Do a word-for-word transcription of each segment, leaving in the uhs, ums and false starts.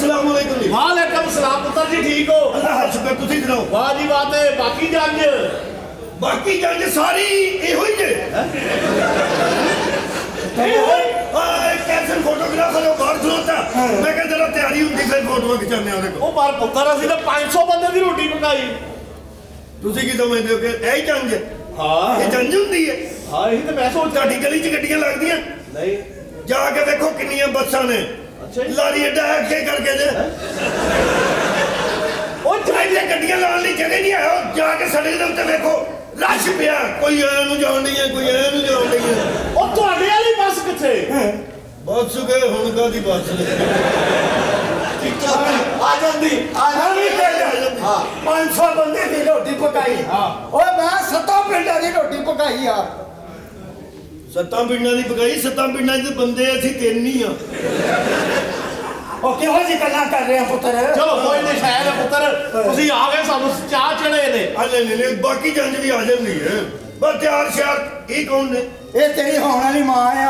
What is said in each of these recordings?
अस्सलाम वालेकुम। वालेकुम सलाम पुत्र जी ठीक हो? अल्लाह शुक्र तुसी सुनाओ। वाह जी बात है बाकी जंज बाकी जंज सारी एहो ही जे कैसे फोटोग्राफर बाहर खलोता मैं कह जरा तैयारी होंगी फिर फोटो खिंचाने वाले को पर पुत्र असि तो पाँच सौ बंदे की रोटी पकाई तुसी की समझते हो कि यही जंज हाँ ये जंज होंदी है हाँ यही तो मैं सोच ਤੁਹਾਡੀ गली च गड्डियां लगदियां नहीं जाके देखो कितनियां बसां ने लारी एडा अगे करके जे ओ जाइए गड्डियां लाने दी जगह नहीं है जाके सड़क दे उत्ते देखो रश पिया कोई ऐ नु जान नहीं है कोई ऐ नु जान नहीं है ओ ਤੁਹਾਡੇ ਵਾਲੀ ਬੱਸ ਕਿੱਥੇ बस गए हुण कादी बस आ जाती आ जाती हां पाँच सौ बंदे दी रोटी पकाई हां ओए मैं सत्ता पिंडां दी रोटी पकाई यार सत्ता पिंडां दी पकाई सत्ता पिंडां दे बंदे असि तीन ही हां ओ किहो जी गल्लां कर रहे हैं पुत्र चलो कोई नहीं शायद है पुत्र तुसी आ गए सानू चाह चढ़े ने अले ने बाकी जंज भी आ जांदी है बस तैयार श्यार ये कौन ने ये तेरी होने वाली मां है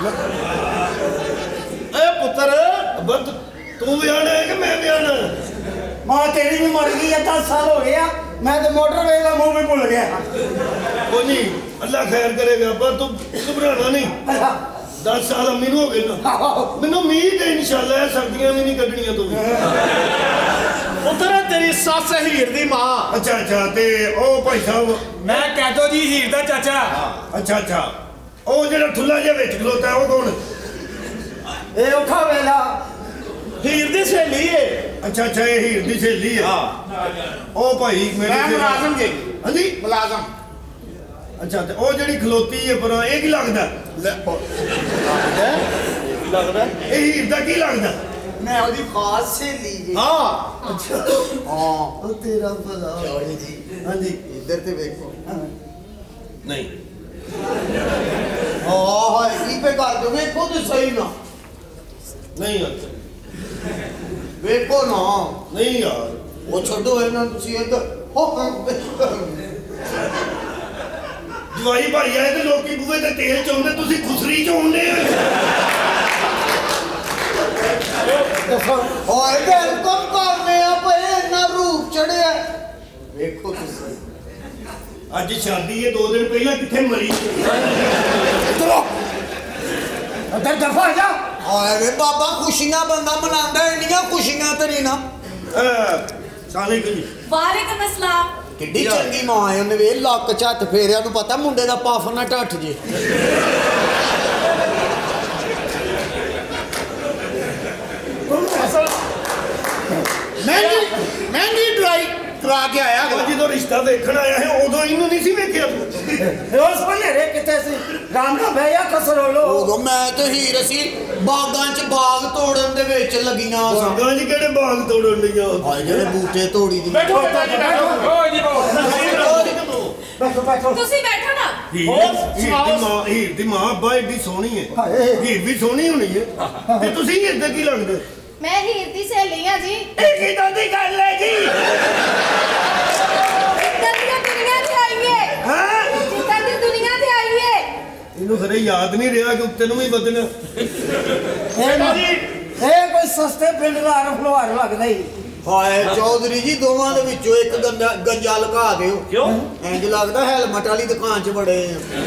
ए पुत्र बस तू ब्याहना है कि मैं ब्याहना मां तेरी भी मर गई है दस साल हो गया मैं तो मोटरवे का मुंह भी भूल गया कोई नहीं अल्लाह खैर करेगा पर तू घबराना नहीं दस साल अम्मी हो गए ना मैनू उम्मीद है इंशाल्लाह सर्दियां भी नहीं कटनियां तू पुत्र तेरी सस हीर दी मां अच्छा अच्छा ते ओ भाई साहब मैं कहतो जी हीर दा चाचा अच्छा अच्छा ओ जेड़ा ठुल्ला जे विच खलोता है ओ कौन ए औखा वेला हीर दी सहेली है अच्छा अच्छा ये हीर दी सहेली है हां ओ भाई मेरे मैं मुलाजम जी हां जी मुलाजम अच्छा ते ओ जेड़ी खलोती है पर ए की लगदा लगदा ए हीर दा की लगदा मैं ओदी खास सहेली जी हां अच्छा हां ओ तेरा भला चौड़ी जी हां जी इधर ते देखो नहीं हां हाय की पे कर दो देखो तो सही ना नहीं अच्छा देखो ना नहीं यार वो छोड़ो है ना तुसी इधर हो जवाई भाई आए ते लोकी बूहे ते तेल चोंदे तुसी खुसरी चोंदे ओए वेलकम करने आ भाई इतना रूप चढ़िया देखो तुसी आज शादी है दो दिन पहले किथे मरी चलो उधर दफा जा ओए बाबा खुशियां बंदा मनांदा इंडिया खुशियां तेरी ना साले की वालेकुम अस्सलाम किड्डी चंगी मां है उन्हें वे लक च हत्थ फेरिया नु पता मुंडे दा पफ ना टट जे महंगी महंगी ड्राई करा के आया जो रिश्ता देखना आया है उदो इन्हों नहीं सी वेखिया उस बने रे किते सी राम राम भैया कसरोलो उदो मैं ते हीर सी बागां च बाग तोड़न दे विच लगियां बागां च केड़े बाग तोड़न लगियां हाय जेड़े बूटे तोड़ी दी बैठो बैठो ओ जी बैठो बैठो तुसी बैठो ना हीर दी मां हीर दी मां अब्बा एडी सोहनी है हीर भी सोहनी होनी है ते तुसी हीर दे की लगदे मैं हीर दी सहेली हां जी ए की दी गल है जी जितना दुनिया ते आई है हां जितना दुनिया ते आई है इनु खरे याद नहीं रहा कि उत्ते नु भी बदना जी ए कोई सस्ते पिंड दा हर फलोहार लगदा ही हाय चौधरी जी दोवां दे विचों एक गंजा गंजा लगा दियो क्यों इंज लगदा हेलमेट वाली दुकान च बड़े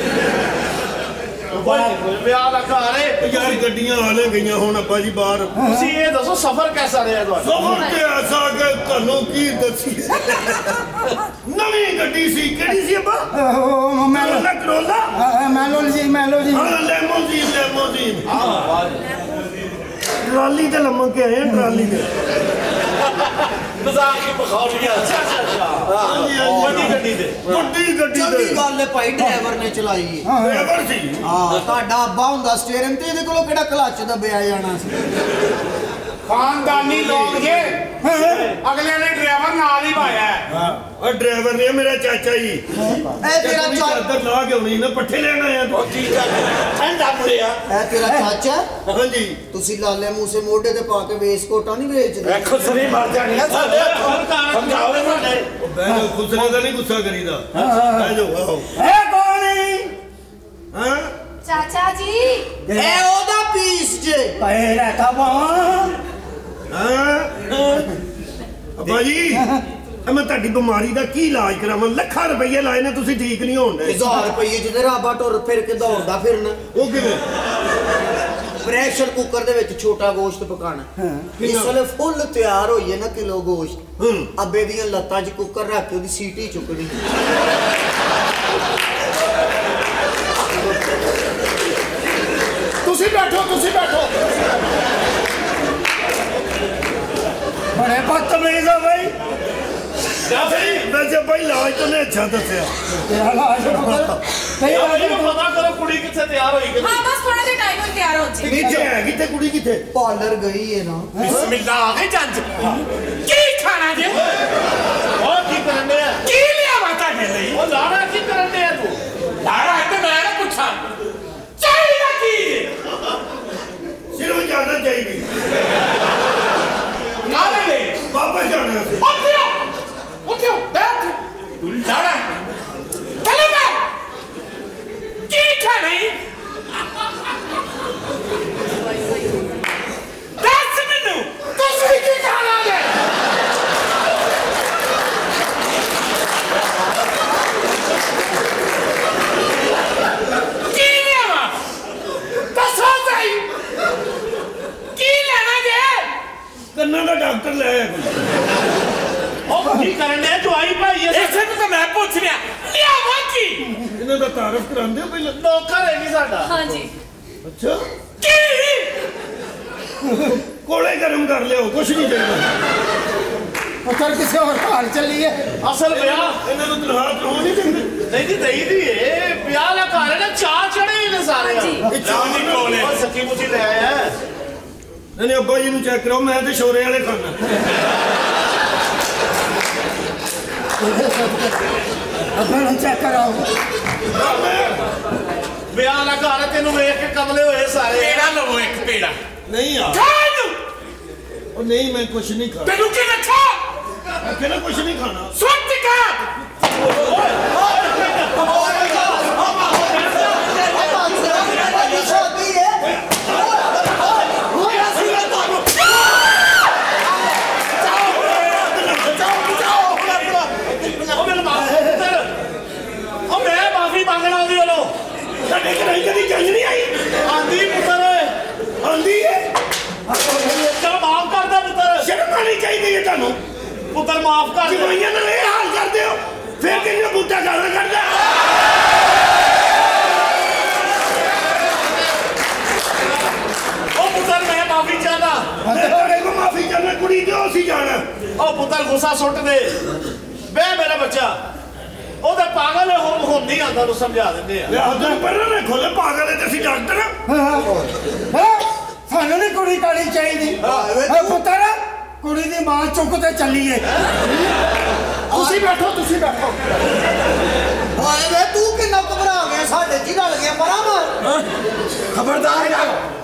ब्याह दा घर है यार गड्डियां आले गईयां हुन अब्बा जी बाहर तुसी ये दसो सफर कैसा रहा तुहाडा सफर ते ऐसा कि तन्नू की दसी नवी गड्डी सी केड़ी सी अब्बा मैलो करोला करोला मैलो जी मैलो जी हां लेमोजीन लेमोजीन हां ट्राली ते लमक के आए ट्राली ते मजाक की बखौलियां अच्छा अच्छा हां जी बड़ी गड्डी ते बड़ी गड्डी चंगी गल है भाई ड्राइवर ने चलाई ड्राइवर सी हां ਤੁਹਾਡਾ ਅੱਬਾ ਹੁੰਦਾ ਸਟੀਅਰਿੰਗ ਤੇ ਇਹਦੇ ਕੋਲੋਂ ਕਿਹੜਾ ਕਲਚ ਦਬਿਆ ਜਾਣਾ ਸੀ खानदानी लोग जे अगले ने ड्राइवर नाल ही पाया हां और ड्राइवर ने मेरा चाचा जी ए तेरा चादर ला के होनी ना पट्ठे लेना आया तू ठीक है ठंडा मुड़िया ए तेरा चाचा हां जी ਤੁਸੀਂ ਲਾਲੇ ਮੂੰਹ ਸੇ ਮੋਢੇ ਤੇ ਪਾ ਕੇ ਵੇਸ ਕੋਟਾ ਨਹੀਂ ਵੇਚਦੇ खुसरी मर जानी समझाओ साडे बैठो खुसरे दा नहीं गुस्सा करीदा बैठो आओ ए कौन है हां चाचा जी ए ओदा पीस जे पहले था वहां ਅੱਬਾ ਜੀ ਇਹ ਮੈਂ ਤੁਹਾਡੀ ਬਿਮਾਰੀ ਦਾ ਕੀ ਇਲਾਜ ਕਰਾਵਾਂ? ਲੱਖਾਂ ਰੁਪਏ ਲਾਏ ਨੇ, ਤੁਸੀਂ ਠੀਕ ਨਹੀਂ ਹੋਣ ਦੇ। ਹਜ਼ਾਰ ਰੁਪਏ ਜਿਹਦੇ ਰਾਬਾ ਟੁਰ ਫਿਰ ਕੇ ਦੌੜਦਾ ਫਿਰਨਾ। ਉਹ ਕਿਵੇਂ? ਪ੍ਰੈਸ਼ਰ ਕੁੱਕਰ ਦੇ ਵਿੱਚ ਛੋਟਾ ਗੋਸ਼ਤ ਪਕਾਣਾ। ਇਸ ਵੇਲੇ ਫੁੱਲ ਤਿਆਰ ਹੋਈਏ ਨਾ ਕਿਲੋ ਗੋਸ਼ਤ, ਅੱਬੇ ਦੀਆਂ ਲੱਤਾਂ 'ਚ ਕੁੱਕਰ ਰੱਖ ਕੇ ਉਹਦੀ ਸੀਟੀ ਚੁੱਕਣੀ। ਤੁਸੀਂ ਬੈਠੋ ਤੁਸੀਂ ਬੈਠੋ। ਬੜੇ ਬਦਤਮੀਜ਼ ਆ ਬਈ। ਵੈਸੇ ਭਾਈ ਇਲਾਜ ਤੋਂ ਨੇ ਅੱਛਾ ਦੱਸਿਆ। ਯਾ ਭਾਈ ਨੂੰ ਪਤਾ ਕਰੋ ਕੁੜੀ ਕਿੱਥੇ ਤਿਆਰ ਹੋਈ ਕਿੱਥੇ। ਹਾਂ ਬਸ ਥੋੜਾ ਜਿਹਾ ਟਾਈਮ ਹੋ ਤਿਆਰ ਹੋ ਜੀ। ਕਿੱਥੇ ਹੈ? ਕਿੱਥੇ ਕੁੜੀ ਕਿੱਥੇ? ਪਾਰਲਰ ਗਈ ਹੈ ਨਾ। ਬਿਸਮਿਲ੍ਲਾ ਆ ਗਏ ਜੰਜ। ਕੀ ਖਾਣਾ ਜੇ? ਉਹ ਕੀ ਕਰਨ ਦੇ ਆ? ਕੀ ਲਿਆਵਾ ਤੁਹਾਡੇ ਲਈ? ਉਹ ਲਾੜਾ ਕੀ ਕਰਨ ਦੇ ਆ ਤੂੰ? ਲਾੜਾ ਇੱਥੇ ਮੈਂ ਨਾ ਪੁੱਛਾਂ ਚਾਹੀਦਾ ਕੀ? ਸਿਰੋਂ ਜਾਣਾ ਚਾਹੀਦੀ। ਕਾਹਦੇ ਲਈ? ਵਾਪਸ ਜਾਣਾ ਸੀ। ਉੱਠਿਓ ਉੱਠਿਓ ਬੈਠ। ਤੂੰ ਲਾੜਾ ਚਲੇ ਮੈਂ ਕੀ ਖਾਣਾ ਹੈ? ਦੱਸ ਮੈਨੂੰ ਤੁਸੀਂ ਕੀ ਖਾਣਾ ਹੈ? ਕੀ ਲਿਆਵਾਂ? ਦੱਸੋ ਸਹੀ ਕੀ ਲੈਣਾ ਜੇ? ਕੰਨਾਂ ਦਾ ਡਾਕਟਰ ਲੈ ਆਇਆ ਕੋਈ। ਉਹ ਕੀ ਕਰਨ ਦੇ? ਤੂੰ ਆਈ ਭਾਈ ਐ ਇਸੇ ਨੂੰ ਤਾਂ ਮੈਂ ਪੁੱਛ ਰਿਹਾ ਲਿਆਵਾਂ ਕੀ? ਇਹਨਾਂ ਦਾ ਤਾਰਫ ਕਰਾਉਂਦੇ ਹੋ ਪਹਿਲਾਂ? ਨੌਕਰ ਹੈ ਨਹੀਂ ਸਾਡਾ। ਹਾਂਜੀ ਅੱਛਾ ਕੀ? ਕੋਲੇ ਗਰਮ ਕਰ ਲਿਓ, ਕੁਛ ਨਹੀਂ ਚਾਹੀਦਾ। ਪੁੱਤਰ ਕਿਸੇ ਹੋਰ ਘਰ ਚੱਲੀਏ। ਅਸਲ ਵਿਆਹ ਇਹਨਾਂ ਨੂੰ ਤਨਖਾਹ ਤੋਂ ਨਹੀਂ ਦਿੰਦੇ। ਨਹੀਂ ਜੀ ਦਈ ਦੀ ਏ ਵਿਆਹ ਦਾ ਘਰ ਹੈ ਨਾ, ਚਾਹ ਚੜੇ ਨੇ ਸਾਰੇ। ਹਾਂਜੀ। ਇਹ ਚਾਹ ਨਹੀਂ ਕੋਲੇ। ਉਹ ਸੱਚੀ ਮੁੱਚੀ ਲੈ ਆਇਆ। ਨਹੀਂ ਨਹੀਂ ਅੱਬਾ ਜੀ ਨੂੰ ਚੈੱਕ ਕਰਾਓ, ਮੈਂ ਤੇ ਸ਼ੋਰੇ ਵਾਲੇ ਖਾਣਾ। ਅੱਬਾ ਨੂੰ ਚੈੱਕ ਕਰਾਓ। ਵਿਆਹ ਦਾ ਘਰ ਹੈ, ਤੈਨੂੰ ਵੇਖ ਕੇ ਕਮਲੇ ਹੋਏ ਸਾਰੇ। ਪੇੜਾ ਲਵੋ ਇੱਕ ਪੇੜਾ। ਨਹੀਂ ਆ ਖਾਣ ਉਹ ਨਹੀਂ, ਮੈਂ ਕੁਛ ਨਹੀਂ ਖਾਣਾ। ਤੈਨੂੰ ਕੀ ਰੱਖਾ? ਮੈਂ ਕਹਿੰਦਾ ਕੁਛ ਨਹੀਂ ਖਾਣਾ। ਸੁੱਟ ਕਾ ਸ਼ਾਦੀ ਹੈ। ਉਹ ਮੈਨੂੰ ਮਾਫ ਕਰ। ਉਹ ਮੈਂ ਮਾਫੀ ਮੰਗਣਾ ਉਹਦੀ ਵੱਲੋਂ। ਸਾਡੇ ਘਰ ਕਦੀ ਜੰਜ ਨਹੀਂ ਆਈ। ਆਂਦੀ ਪੁੱਤਰ ਆਂਦੀ ਏ। ਚਲ ਮਾਫ ਕਰਦਾ ਪੁੱਤਰ। ਸ਼ਰਮ ਆਣੀ ਚਾਹੀਦੀ ਹੈ ਤੁਹਾਨੂੰ। ਪੁੱਤਰ ਮਾਫ ਕਰ ਦੇ। ਜਵਾਈਆਂ ਨਾਲ ਇਹ ਹਾਲ ਕਰਦੇ ਹੋ, ਫਿਰ ਕਿਹੜਾ ਬੂਟਾ ਗਾਲਾਂ ਕੱਢਦਾ। ਉਹ ਪੁੱਤਰ ਮੈਂ ਮਾਫੀ ਚਾਹਦਾ। ਮੈਂ ਤੁਹਾਡੇ ਕੋਲ ਮਾਫੀ ਚਾਹਨਾ, ਕੁੜੀ ਦਿਓ ਅਸੀਂ ਜਾਣਾ। ਉਹ ਪੁੱਤਰ ਗੁੱਸਾ ਸੁੱਟ ਦੇ। ਬੇ ਮੇਰਾ ਬੱਚਾ ਉਹ ਤਾਂ ਪਾਗਲ ਹੈ, ਹੁਣ ਹੁਣ ਨਹੀਂ ਆਉਂਦਾ, ਨੂੰ ਸਮਝਾ ਦਿੰਦੇ ਆ। ਵਿਆਹ ਤੋਂ ਪਹਿਲਾਂ ਨਾ ਖੋਲੇ, ਪਾਗਲ ਹੈ ਤੇ ਅਸੀਂ ਡਾਕਟਰ ਹਾਂ। ਸਾਨੂੰ ਨਹੀਂ ਕੁੜੀ ਕਾਲੀ ਚਾਹੀਦੀ। ਪੁੱਤਰ ਕੁੜੀ ਦੀ ਮਾਂ ਚੁੱਕ ਤੇ ਚੱਲੀਏ। ਤੁਸੀਂ ਬੈਠੋ ਤੁਸੀਂ ਬੈਠੋ। ਹਾਏ ਵੇ ਤੂੰ ਕਿੰਨਾ ਘਬਰਾ ਗਿਆ? ਸਾਡੇ ਚ ਹੀ ਰਲ ਗਿਆ। ਪਰਾਂ ਮਾਰ। ਖਬਰਦਾਰ।